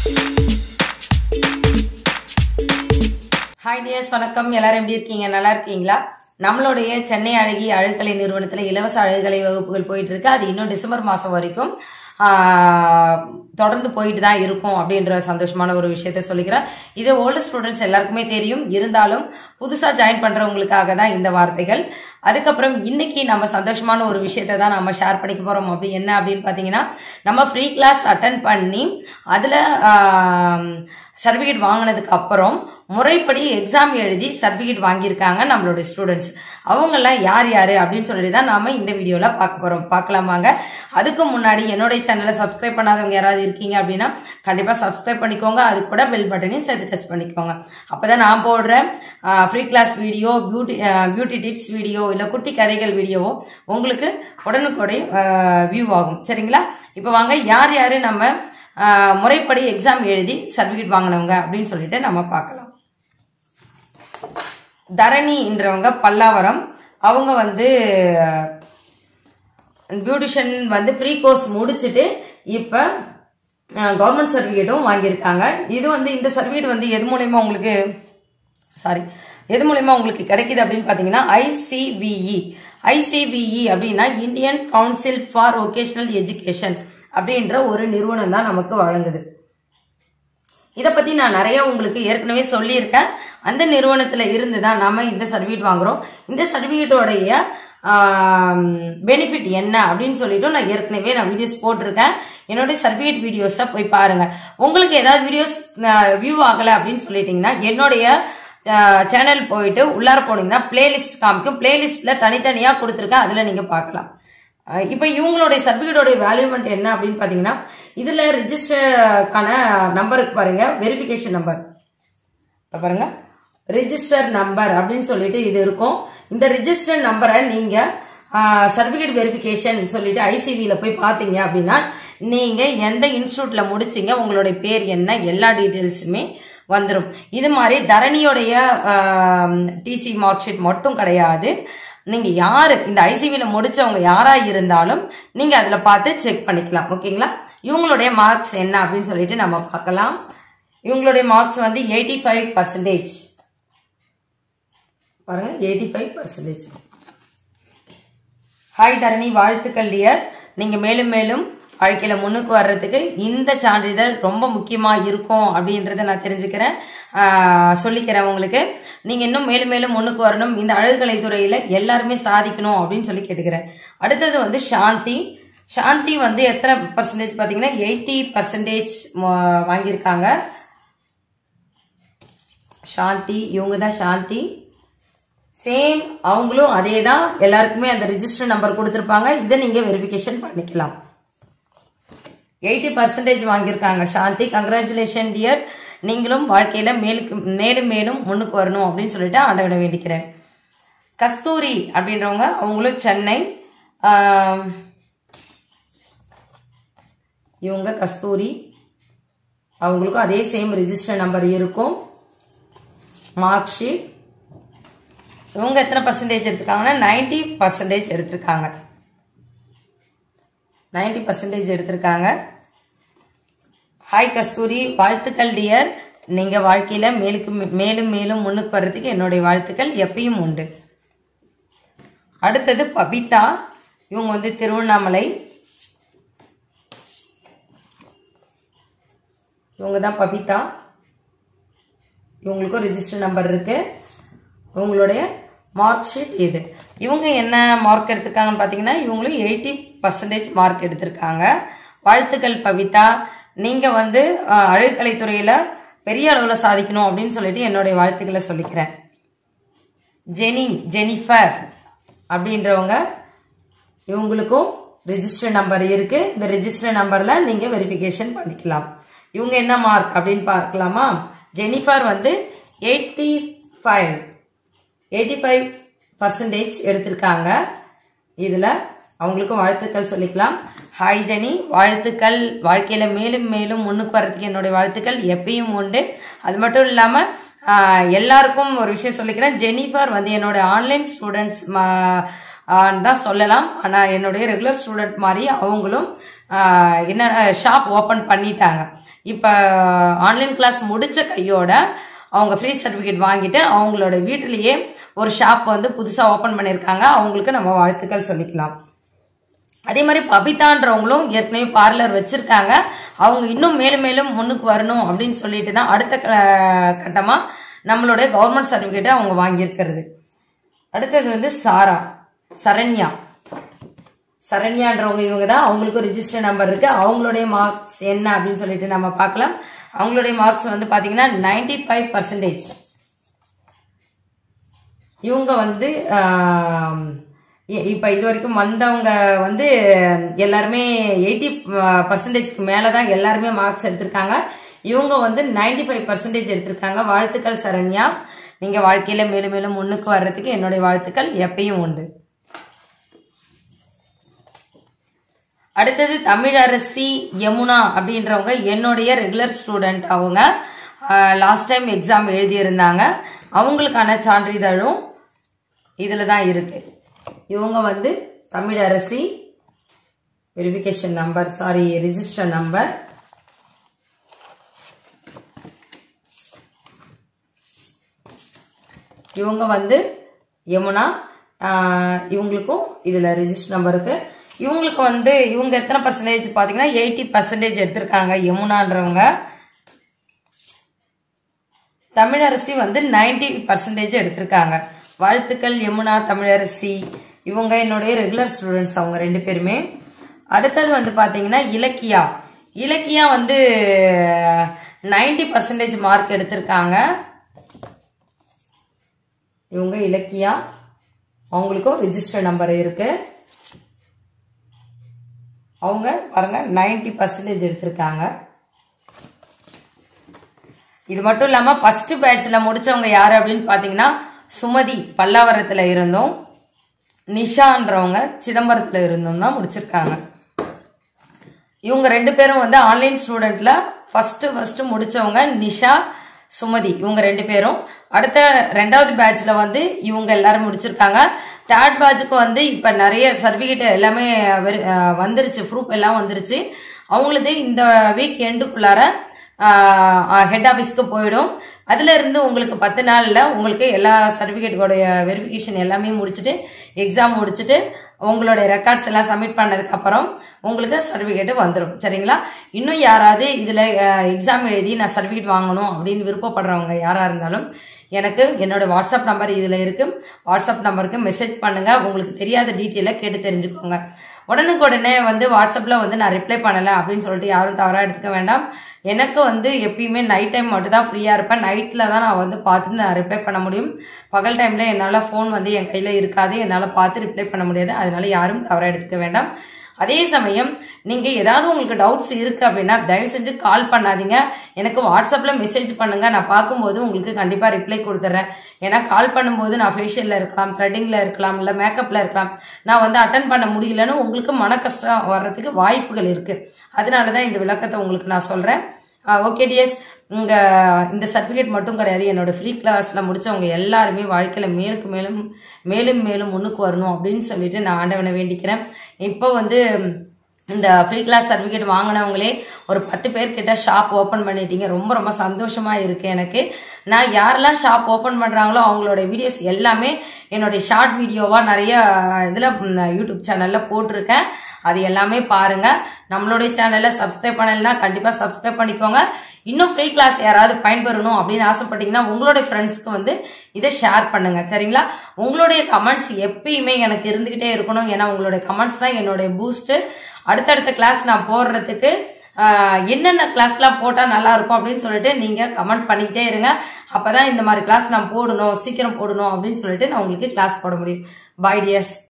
Hi dears, வணக்கம். எல்லாரும் எப்படி இருக்கீங்க? நல்லா இருக்கீங்களா? நம்மளுடைய சென்னை அழகி அழகுக்கலை நிறுவனத்துல இலவச அழகுக்கலை வகுப்புகள் போயிட்டு இருக்கு. அது இன்னும் டிசம்பர் மாசம் வரைக்கும் தொடர்ந்து போயிட்டு தான் இருக்கும் அப்படின்ற சந்தோஷமான ஒரு விஷயத்த சொல்லிக்கிறேன். இது ஓல்டு ஸ்டூடெண்ட்ஸ் எல்லாருக்குமே தெரியும். இருந்தாலும் புதுசா ஜாயின் பண்றவங்களுக்காக தான் இந்த வார்த்தைகள். அதுக்கப்புறம் இன்னைக்கு நம்ம சந்தோஷமான ஒரு விஷயத்த தான் நம்ம ஷேர் பண்ணிக்க போறோம். அப்படி என்ன அப்படின்னு பாத்தீங்கன்னா, நம்ம ஃப்ரீ கிளாஸ் அட்டென்ட் பண்ணி அதுல சர்டிபிகேட் வாங்கினதுக்கு அப்புறம் முறைப்படி எக்ஸாம் எழுதி சர்டிபிகேட் வாங்கியிருக்காங்க நம்மளுடைய ஸ்டூடெண்ட்ஸ். அவங்க எல்லாம் யார் யாரு அப்படின்னு சொல்லிட்டு தான் நாம இந்த வீடியோல பார்க்க போறோம். பார்க்கலாமாங்க? அதுக்கு முன்னாடி என்னுடைய சேனலை சப்ஸ்கிரைப் பண்ணாதவங்க யாராவது இருக்கீங்க அப்படின்னா கண்டிப்பா சப்ஸ்கிரைப் பண்ணிக்கோங்க. அது கூட பெல் பட்டனையும் சேர்த்து டச் பண்ணிக்கோங்க. அப்பதான் நான் போடுற free class video, beauty tips video, இல்ல குட்டி கதைகள் வீடியோவோ உங்களுக்கு உடனுக்குடனே வியூ ஆகும். சரிங்களா? இப்ப வாங்க யார் யாரு நம்ம முறைப்படி எக்ஸாம் எழுதி சர்டிபிகேட் வாங்கினவங்க அப்படின்னு சொல்லிட்டு நம்ம பார்க்கலாம். தரணின்றவங்க பல்லாவரம். அவங்க பியூட்டிஷியன் ஃப்ரீ கோர்ஸ் முடிச்சுட்டு இப்ப கவர்மெண்ட் சர்டிபிகேட்டும் வாங்கியிருக்காங்க. இது இந்த சர்டிபிகேட் எது மூலமா உங்களுக்கு கிடைக்குது அப்படின்னு பாத்தீங்கன்னா ஐசிவிஇ அப்படின்னா Indian council for vocational education அப்படின்ற ஒரு நிறுவனம் தான் நமக்கு வழங்குது. இத பத்தி நான் நிறைய உங்களுக்கு ஏற்கனவே சொல்லியிருக்கேன். அந்த நிறுவனத்துல இருந்துதான் நாம இந்த சர்டிபிகேட் வாங்குறோம். இந்த சர்டிபிகேட்டோடைய பெனிஃபிட் என்ன அப்படின்னு சொல்லிட்டு நான் ஏற்கனவே வீடியோஸ் போட்டிருக்கேன். என்னுடைய சர்டிபிகேட் வீடியோஸ போய் பாருங்க. உங்களுக்கு ஏதாவது வீடியோஸ் வியூ ஆகல அப்படின்னு சொல்லிட்டீங்கன்னா என்னுடைய சேனல் போயிட்டு உள்ளார போனீங்கன்னா பிளேலிஸ்ட் காமிக்கும். பிளேலிஸ்ட்ல தனித்தனியா கொடுத்துருக்கேன். அதுல நீங்க பார்க்கலாம். இப்ப இவங்களுடைய சர்டிபிகேட்டோட வேல்யூமெண்ட் என்ன அப்படின்னு பாத்தீங்கன்னா, இதுல ரிஜிஸ்டர்க்கான நம்பருக்கு பாருங்க, வெரிஃபிகேஷன் நம்பர் பாருங்க, ரிஜிஸ்டர் நம்பர் அப்படின்னு சொல்லிட்டு இது இருக்கும். இந்த ரிஜிஸ்டர் நம்பரை நீங்க சர்டிபிகேட் வெரிஃபிகேஷன் சொல்லிட்டு ஐசிவில போய் பாத்தீங்க அப்படின்னா நீங்க எந்த இன்ஸ்டிடியூட்ல முடிச்சீங்க, உங்களுடைய பேர் என்ன, எல்லா டீடைல்ஸுமே வந்துடும். இது மாதிரி தரணியோடைய டிசி மார்க் ஷீட் மட்டும் கிடையாது. நீங்க யாரு இந்த ஐசிவில முடிச்சவங்க யாரா இருந்தாலும் நீங்க அதுல பார்த்து செக் பண்ணிக்கலாம். ஓகேங்களா? இவங்களுடைய மார்க்ஸ் என்ன அப்படின்னு சொல்லிட்டு நம்ம பார்க்கலாம். இவங்களுடைய மார்க்ஸ் 85%. பாருங்க, 85%. ஹாய் தரணி, வாழ்த்துக்கள் டியர். நீங்க மேலும் மேலும் வாழ்க்கையில முன்னுக்கு வர்றதுக்கு இந்த சான்றிதழ் ரொம்ப முக்கியமா இருக்கும் அப்படின்றத நான் தெரிஞ்சுக்கிறேன், சொல்லிக்கிறேன் உங்களுக்கு. நீங்க இன்னும் மேலும் மேலும் முன்னுக்கு வரணும், இந்த அழகுக்கலை துறையில எல்லாருமே சாதிக்கணும் அப்படின்னு சொல்லி கேட்டுக்கிறேன். அடுத்தது சாந்தி. சாந்தி எத்தனை பர்சன்டேஜ் பாத்தீங்கன்னா 80% வாங்கியிருக்காங்க. சாந்தி, இவங்க தான் சாந்தி. சேம் அவங்களும் அதே தான், எல்லாருக்குமே அந்த ரிஜிஸ்டர் நம்பர் கொடுத்திருப்பாங்க. இதை நீங்க வெரிஃபிகேஷன் பண்ணிக்கலாம். 80% வாங்கியிருக்காங்க சாந்தி. Congratulation dear. நீங்களும் வாழ்க்கையில மேலும் மேலும் முன்னுக்கு வரணும் அப்படின்னு சொல்லிட்டு ஆண்டவனை வேண்டிக்கிறேன். கஸ்தூரி அப்படின்றவங்க, அவங்களும் சென்னை. இவங்க கஸ்தூரி, அவங்களுக்கும் அதே சேம் ரிஜிஸ்டர் நம்பர் இருக்கும். Mark sheet. இவங்க எத்தனை பர்சன்டேஜ் எடுத்திருக்காங்கன்னா 90% எடுத்திருக்காங்க. 90% எடுத்திருக்காங்க. ஹாய் கஸ்தூரி, வாழ்த்துக்கள் டியர். நீங்க வாழ்க்கையில மேலும் மேலும் முன்னுக்கு வர்றதுக்கு என்னுடைய வாழ்த்துக்கள் எப்பயும் உண்டு. அடுத்தது பபிதா. இவங்க திருவண்ணாமலை. இவங்க தான் பபிதா. இவங்களுக்கும் ரிஜிஸ்டர் நம்பர் இருக்கு. இவங்களுடைய மார்க் ஷீட் இது. இவங்க என்ன மார்க் எடுத்திருக்காங்கன்னு பாத்தீங்கன்னா, இவங்களும் 80% மார்க் எடுத்திருக்காங்க. வாழ்த்துக்கள் பவிதா. நீங்க அழகுக்கலை துறையில பெரிய அளவுல சாதிக்கணும் அப்படின்னு சொல்லிட்டு என்னுடைய வாழ்த்துக்களை சொல்லிக்கிறேன். ஜெனிஃபர் அப்படின்றவங்க, இவங்களுக்கும் ரிஜிஸ்டர் நம்பர் இருக்கு. இந்த ரிஜிஸ்டர் நம்பர்ல நீங்க வெரிஃபிகேஷன் பண்ணிக்கலாம். இவங்க என்ன மார்க் அப்படின்னு பார்க்கலாமா? ஜெனிஃபர் 85% எடுத்திருக்காங்க. இதுல அவங்களுக்கும் வாழ்த்துக்கள் சொல்லிக்கலாம். ஹாய் ஜெனி, வாழ்த்துக்கள். வாழ்க்கையில மேலும் மேலும் முன்னுக்கு வர்றதுக்கு என்னுடைய வாழ்த்துக்கள் எப்பயும் உண்டு. அது மட்டும் இல்லாம எல்லாருக்கும் ஒரு விஷயம் சொல்லிக்கிறேன். ஜெனிஃபர் என்னோட ஆன்லைன் ஸ்டூடெண்ட்ஸ் தான் சொல்லலாம். ஆனா என்னுடைய ரெகுலர் ஸ்டூடெண்ட் மாதிரி அவங்களும் என்ன ஷாப் ஓபன் பண்ணிட்டாங்க. இப்ப ஆன்லைன் கிளாஸ் முடிச்ச கையோட அவங்க ஃப்ரீ சர்டிபிகேட் வாங்கிட்டு அவங்களோட வீட்டிலேயே ஒரு ஷாப் வந்து புதுசா ஓபன் பண்ணிருக்காங்க. அவங்களுக்கு நம்ம வாழ்த்துக்கள் சொல்லிக்கலாம். அதே மாதிரி பபிதான்றவங்களும் ஏற்கனவே பார்லர் வச்சிருக்காங்க. அவங்க இன்னும் மேலும் மேலும் முன்னுக்கு வரணும் அப்படின்னு சொல்லிட்டு தான் அடுத்த கட்டமா நம்மளுடைய கவர்மெண்ட் சர்டிபிகேட் அவங்க வாங்கியிருக்கிறது. அடுத்தது வந்து சரண்யான்றவங்க இவங்க தான். அவங்களுக்கு ரிஜிஸ்டர் நம்பர் இருக்கு. அவங்களுடைய மார்க்ஸ் என்ன அப்படின்னு சொல்லிட்டு நம்ம பார்க்கலாம். அவங்களுடைய மார்க்ஸ் வந்து பாத்தீங்கன்னா 95%. இவங்க வந்து இப்ப இது வரைக்கும் வந்தவங்க வந்து எல்லாருமே 80%க்கு மேலதான் எல்லாருமே மார்க்ஸ் எடுத்திருக்காங்க. இவங்க வந்து 95% எடுத்திருக்காங்க. வாழ்த்துக்கள் சரண்யா. நீங்க வாழ்க்கையில மேலும் மேலும் முன்னுக்கு வர்றதுக்கு என்னுடைய வாழ்த்துக்கள் எப்பயும் உண்டு. அடுத்தது தமிழரசி யமுனா அப்படின்றவங்க என்னுடைய ரெகுலர் ஸ்டூடெண்ட். அவங்க லாஸ்ட் டைம் எக்ஸாம் எழுதியிருந்தாங்க. அவங்களுக்கான சான்றிதழும் இதுல தான் இருக்கு. இவங்க வந்து Tamilarasi verification number register number. இவங்க வந்து யமுனா. இவங்களுக்கும் இதுல ரிஜிஸ்டர் நம்பர் இருக்கு. இவங்களுக்கு வந்து இவங்க எத்தனை பர்சன்டேஜ் பாத்தீங்கன்னா 80% எடுத்திருக்காங்க யமுனான்றவங்க. தமிழரசி வந்து 90% எடுத்திருக்காங்க. வாழ்த்துக்கள் யமுனா, தமிழரசி. இவங்க என்னுடைய ரெகுலர் ஸ்டூடெண்ட்ஸ் அவங்க 2 பேருமே. அடுத்தது வந்து பாத்தீங்கன்னா இலக்கியா வந்து 90% மார்க் எடுத்திருக்காங்க. இவங்க இலக்கியா. அவங்களுக்கும் ரிஜிஸ்டர் நம்பர் இருக்கு. அவங்க பாருங்க 90% எடுத்திருக்காங்க. இது மட்டும் இல்லாம ஃபர்ஸ்ட் பேட்ச்ல முடிச்சவங்க யாரு அப்படின்னு பாத்தீங்கன்னா சுமதி பல்லாவரத்துல இருந்தோம், நிஷான்றவங்க சிதம்பரத்துல இருந்தும் தான் முடிச்சிருக்காங்க. இவங்க 2 பேரும் வந்து ஆன்லைன் ஸ்டூடெண்ட்ல ஃபர்ஸ்ட் முடிச்சவங்க நிஷா, சுமதி. இவங்க 2 பேரும். அடுத்த 2வது பேட்ச்ல வந்து இவங்க எல்லாரும் முடிச்சிருக்காங்க. 3rd பேட்சுக்கு வந்து இப்ப நிறைய சர்டிபிகேட் எல்லாமே வந்துருச்சு, ப்ரூஃப் எல்லாம் வந்துருச்சு. அவங்களது இந்த வீக் எண்டுக்குள்ளார ஹெட் ஆபீஸ்க்கு போயிடும். அதுல இருந்து உங்களுக்கு 10 நாள்ல உங்களுக்கு எல்லா சர்டிபிகேட்டோட வெரிஃபிகேஷன் எல்லாமே முடிச்சுட்டு எக்ஸாம் முடிச்சுட்டு உங்களுடைய ரெக்கார்ட்ஸ் எல்லாம் சப்மிட் பண்ணதுக்கு அப்புறம் உங்களுக்கு சர்டிபிகேட் வந்துடும். சரிங்களா? இன்னும் யாராவது இதுல எக்ஸாம் எழுதி நான் சர்டிபிகேட் வாங்கணும் அப்படின்னு விருப்பப்படுறவங்க யாரா இருந்தாலும் எனக்கு என்னோட வாட்ஸ்அப் நம்பர் இதுல இருக்கு. வாட்ஸ்அப் நம்பருக்கு மெசேஜ் பண்ணுங்க. உங்களுக்கு தெரியாத டீட்டெயில கேட்டு தெரிஞ்சுக்கோங்க. உடனுக்குடனே வந்து வாட்ஸ்அப்ல வந்து நான் ரிப்ளை பண்ணல அப்படின்னு சொல்லிட்டு யாரும் தவறா எடுத்துக்க வேண்டாம். எனக்கு வந்து எப்பயுமே நைட் டைம் மட்டும் தான் ஃப்ரீயா இருப்பேன். நைட்ல தான் நான் வந்து பார்த்துட்டு நான் ரிப்ளை பண்ண முடியும். பகல் டைம்ல என்னால போன் வந்து என் கையில இருக்காது, என்னால பார்த்து ரிப்ளை பண்ண முடியாது. அதனால யாரும் தவறா எடுத்துக்க வேண்டாம். அதே சமயம் நீங்க ஏதாவது உங்களுக்கு டவுட்ஸ் இருக்கு அப்படின்னா தயவு செஞ்சு கால் பண்ணாதீங்க. எனக்கு வாட்ஸ்அப்ல மெசேஜ் பண்ணுங்க. நான் பார்க்கும்போது உங்களுக்கு கண்டிப்பா ரிப்ளை கொடுத்துறேன். ஏன்னா கால் பண்ணும்போது நான் ஃபேஷியல்ல இருக்கலாம், த்ரெட்டிங்ல இருக்கலாம், இல்ல மேக்கப்ல இருக்கலாம். நான் வந்து அட்டன் பண்ண முடியலன்னு உங்களுக்கு மன கஷ்டம் வர்றதுக்கு வாய்ப்புகள் இருக்கு. அதனாலதான் இந்த விளக்கத்தை உங்களுக்கு நான் சொல்றேன். ஓகே டியர்ஸ், இந்த சர்டிபிகேட் மட்டும் கிடையாது, என்னோட ஃப்ரீ கிளாஸ்ல முடிச்சவங்க எல்லாருமே வாழ்க்கையில மேலும் மேலும் முன்னுக்கு வரணும் அப்படின்னு சொல்லிட்டு நான் ஆண்டவனை வேண்டிக்கிறேன். இப்போ வந்து இந்த ஃப்ரீ கிளாஸ் சர்டிபிகேட் வாங்கினவங்களே ஒரு 10 பேர் கிட்ட ஷாப் ஓபன் பண்ணிட்டீங்க. ரொம்ப ரொம்ப சந்தோஷமா இருக்கு எனக்கு. நான் யாரெல்லாம் ஷாப் ஓபன் பண்றாங்களோ அவங்களோட வீடியோஸ் எல்லாமே என்னுடைய ஷார்ட் வீடியோவா நிறைய இதுல யூடியூப் சேனல்ல போட்டிருக்கேன். அது எல்லாமே பாருங்க. நம்மளுடைய சேனல்ல சப்ஸ்கிரைப் பண்ணலன்னா கண்டிப்பா சப்ஸ்கிரைப் பண்ணிக்கோங்க. இன்னும் ஃப்ரீ கிளாஸ் யாராவது பயன்பெறணும் அப்படின்னு ஆசைப்பட்டீங்கன்னா உங்களுடைய ஃப்ரெண்ட்ஸ்க்கு வந்து இதை ஷேர் பண்ணுங்க. சரிங்களா? உங்களுடைய கமெண்ட்ஸ் எப்பயுமே எனக்கு இருந்துகிட்டே இருக்கணும். ஏன்னா உங்களுடைய கமெண்ட்ஸ் தான் என்னுடைய பூஸ்ட். அடுத்தடுத்த கிளாஸ் நான் போடுறதுக்கு என்னென்ன கிளாஸ்லாம் போட்டா நல்லா இருக்கும் அப்படின்னு சொல்லிட்டு நீங்க கமெண்ட் பண்ணிக்கிட்டே இருங்க. அப்பதான் இந்த மாதிரி கிளாஸ் நான் போடணும், சீக்கிரம் போடணும் அப்படின்னு சொல்லிட்டு நான் உங்களுக்கு கிளாஸ் போட முடியும். Bye tears.